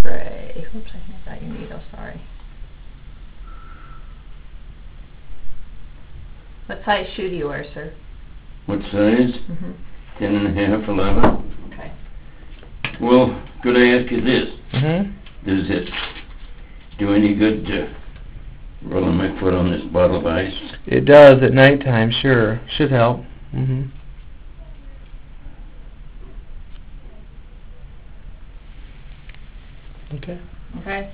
spray. Oops, I think I got your needle, sorry. What size shoe do you wear, sir? What size? 10.5, 11. Okay. Well, could I ask you this? Mm-hmm. Does it do any good to rolling my foot on this bottle of ice? It does at nighttime, sure. Should help. Mm-hmm. Okay. Okay.